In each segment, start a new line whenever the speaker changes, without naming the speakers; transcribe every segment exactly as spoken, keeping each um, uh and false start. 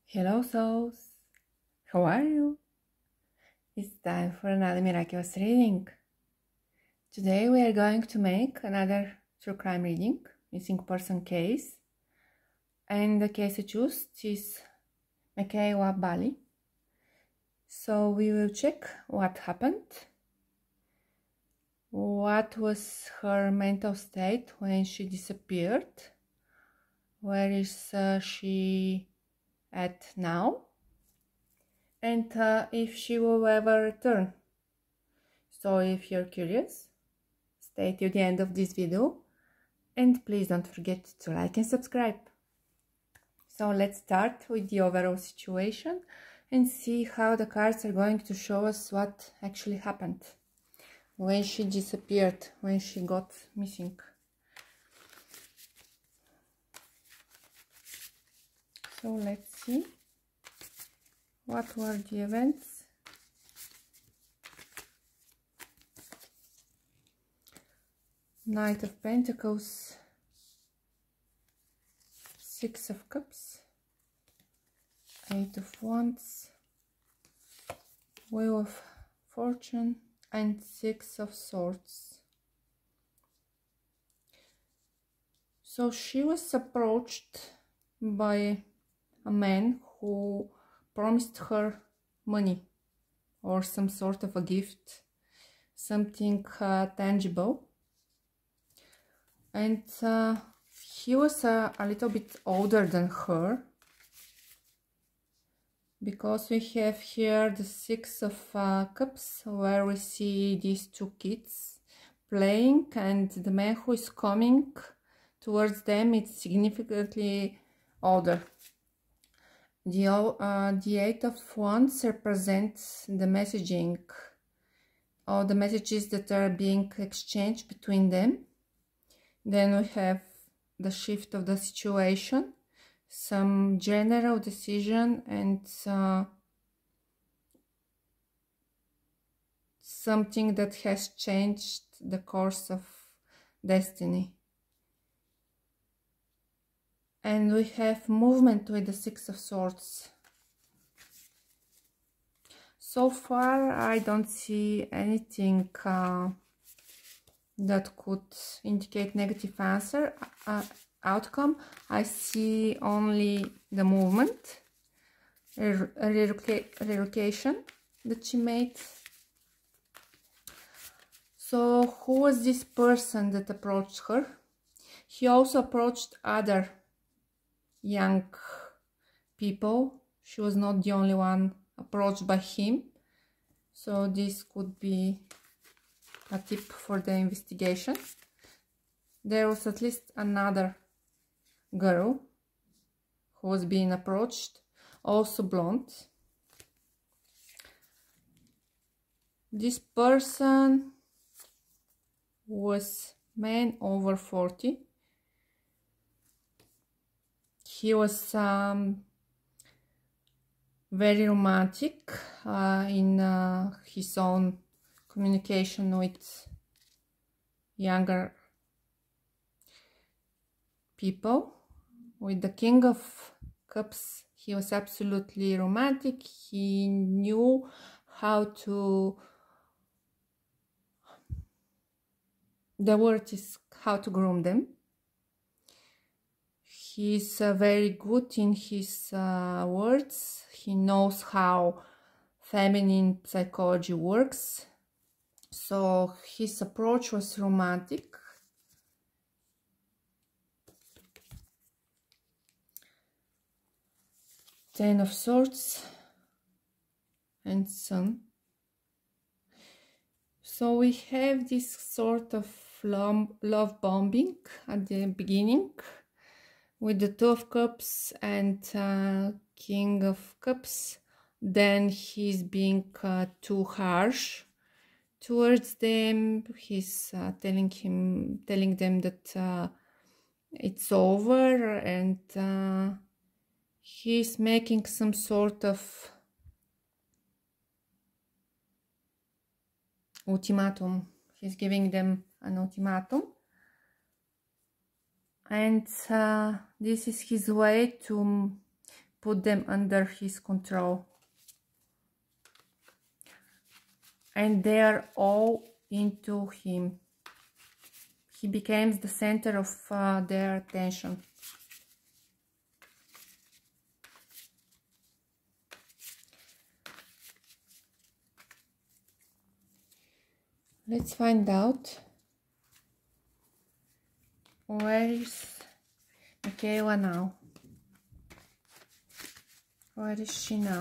Hello souls, how are you? It's time for another miraculous reading. Today we are going to make another true crime reading, missing person case, and the case I chose is Makayla Bali. So we will check what happened, what was her mental state when she disappeared, where is uh, she at now, and uh, if she will ever return. So if you're curious, stay till the end of this video and please don't forget to like and subscribe. So let's start with the overall situation and see how the cards are going to show us what actually happened when she disappeared, when she got missing. So let's see what were the events. Knight of Pentacles, Six of Cups, Eight of Wands, Wheel of Fortune, and Six of Swords. So she was approached by a man who promised her money or some sort of a gift, something uh, tangible. And uh, he was uh, a little bit older than her, because we have here the Six of uh, Cups, where we see these two kids playing, and the man who is coming towards them is significantly older. The, uh, the Eight of Wands represents the messaging, or the messages that are being exchanged between them. Then we have the shift of the situation, some general decision, and uh, something that has changed the course of destiny. And we have movement with the Six of Swords. So far I don't see anything uh, that could indicate negative answer, uh, outcome. I see only the movement, reloca relocation that she made. So who was this person that approached her? He also approached other young people. She was not the only one approached by him. So this could be a tip for the investigation. There was at least another girl who was being approached, also blonde. This person was man over forty. He was um, very romantic uh, in uh, his own communication with younger people. With the King of Cups, he was absolutely romantic. He knew how to, the word is how to groom them. He's uh, very good in his uh, words. He knows how feminine psychology works. So his approach was romantic. Ten of Swords and Sun. So we have this sort of love bombing at the beginning with the Two of Cups and uh, King of Cups. Then he's being uh, too harsh towards them. He's uh, telling him, telling them that uh, it's over, and uh, he's making some sort of ultimatum. He's giving them an ultimatum, and uh, this is his way to put them under his control. And they are all into him. He becomes the center of uh, their attention. Let's find out where is Michaela now. Where is she now?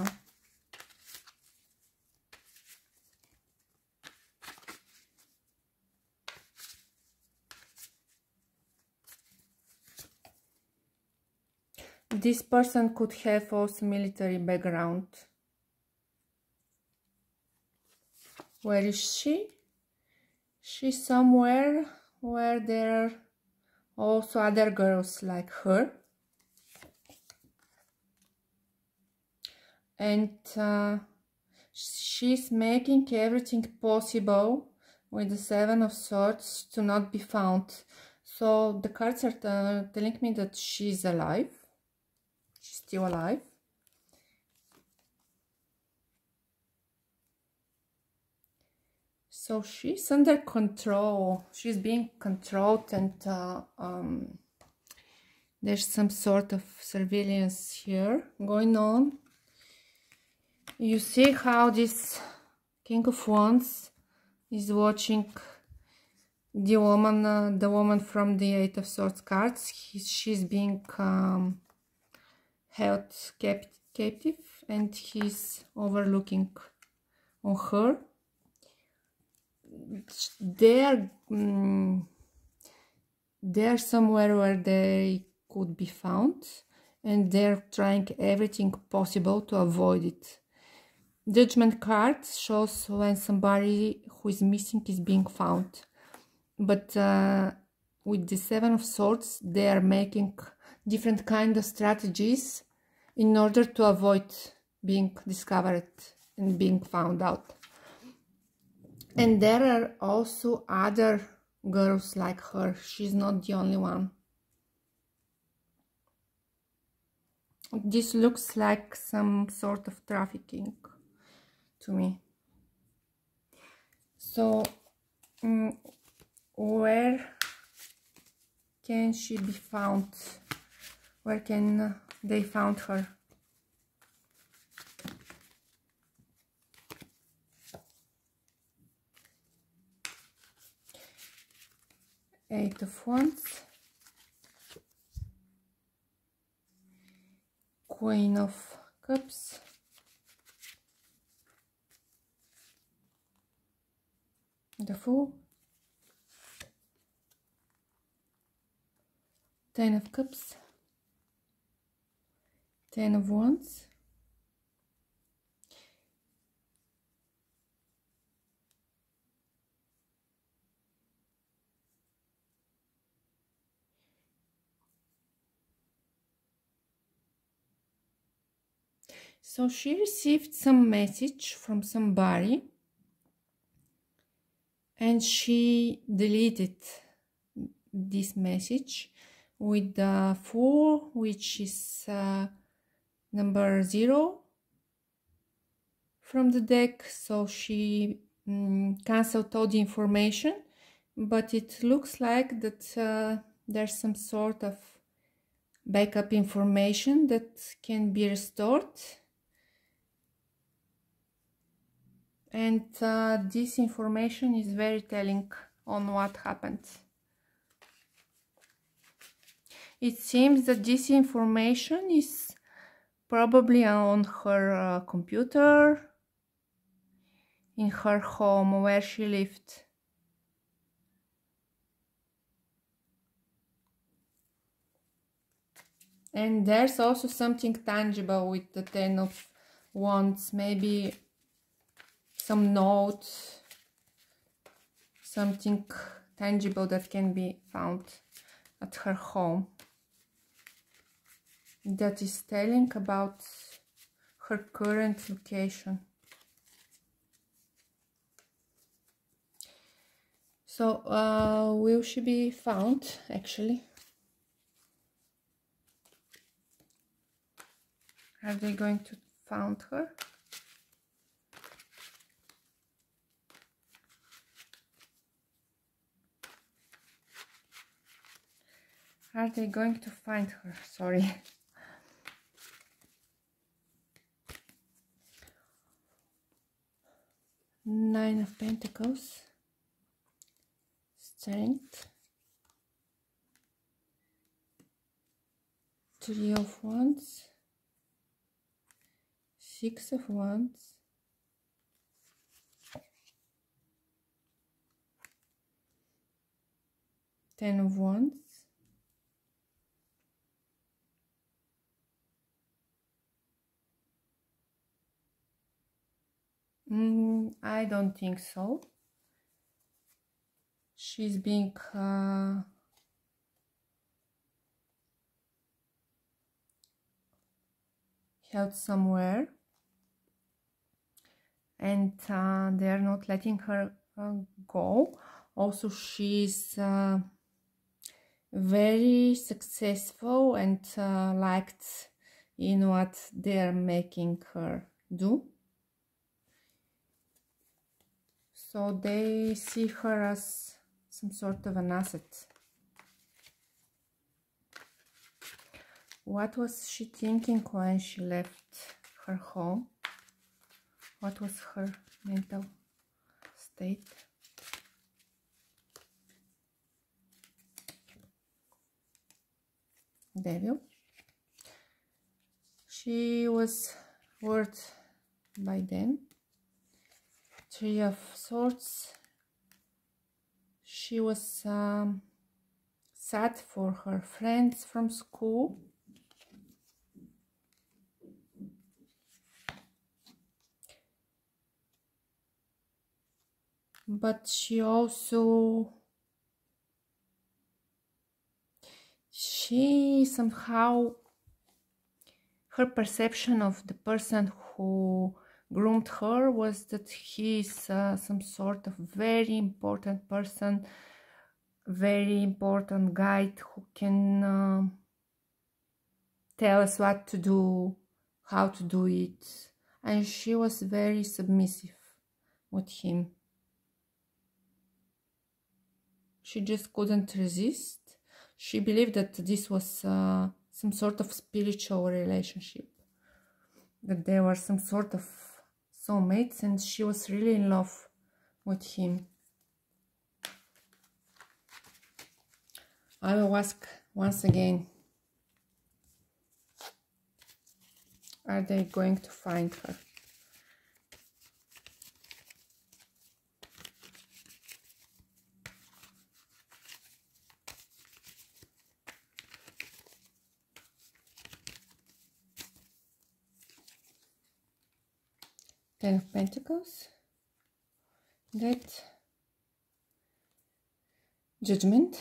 This person could have also military background. Where is she? She's somewhere where there are also other girls like her. And uh, she's making everything possible with the Seven of Swords to not be found. So the cards are uh, telling me that she's alive. She's still alive. So she's under control. She's being controlled, and uh, um, there's some sort of surveillance here going on. You see how this King of Wands is watching the woman, uh, the woman from the Eight of Swords cards. He, she's being um, held cap captive, and he's overlooking on her. They're um, they're somewhere where they could be found, and they're trying everything possible to avoid it. Judgment card shows when somebody who is missing is being found, but uh, with the Seven of Swords they are making different kind of strategies in order to avoid being discovered and being found out. And there are also other girls like her. She's not the only one. This looks like some sort of trafficking to me. So, um, where can she be found? Where can they find her? Eight of Wands, Queen of Cups, the Fool, Ten of Cups, Ten of Wands, so she received some message from somebody and she deleted this message with the Fool, which is uh, number zero from the deck. So she um, cancelled all the information, but it looks like that uh, there's some sort of backup information that can be restored. And uh, this information is very telling on what happened. It seems that this information is probably on her uh, computer, in her home where she lived. And there's also something tangible with the Ten of Wands, maybe some note, something tangible that can be found at her home that is telling about her current location. So, uh, will she be found actually? Are they going to find her? Are they going to find her? Sorry. Nine of Pentacles. Strength. Three of Wands. Six of Wands. Ten of Wands. Mm, I don't think so. She's being uh, held somewhere, and uh, they're not letting her uh, go. Also, she's uh, very successful and uh, liked in what they're making her do. So they see her as some sort of an asset. What was she thinking when she left her home? What was her mental state? Devil. She was worried by them. Three of Swords. She was um, sad for her friends from school. But she also, she somehow, her perception of the person who groomed her was that he is uh, some sort of very important person, very important guide who can uh, tell us what to do, how to do it. And she was very submissive with him. She just couldn't resist. She believed that this was uh, some sort of spiritual relationship, that they were some sort of soulmates, and she was really in love with him. I will ask once again, are they going to find her? Ten of Pentacles, Death, Judgment,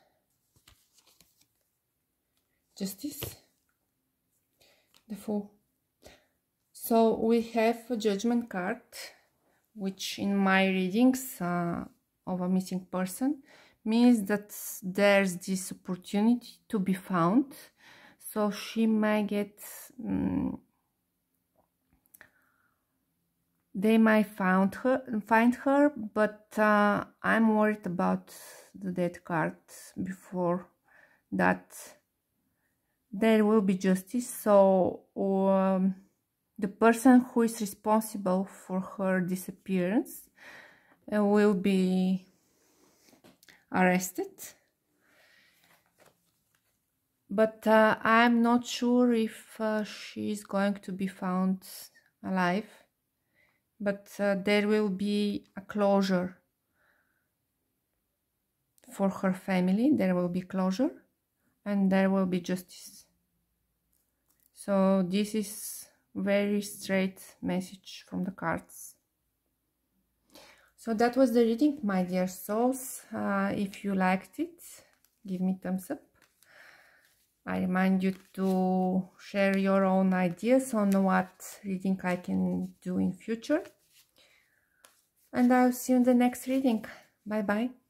Justice, the Fool. So we have a Judgment card, which in my readings uh, of a missing person means that there's this opportunity to be found. So she might get um, they might find her, find her, but uh, I'm worried about the Death card. Before that, there will be justice. So um, the person who is responsible for her disappearance uh, will be arrested. But uh, I'm not sure if uh, she is going to be found alive. But uh, there will be a closure for her family. There will be closure and there will be justice. So this is very straight message from the cards. So that was the reading, my dear souls. Uh, if you liked it, give me thumbs up. I remind you to share your own ideas on what reading I can do in future. And I'll see you in the next reading. Bye bye.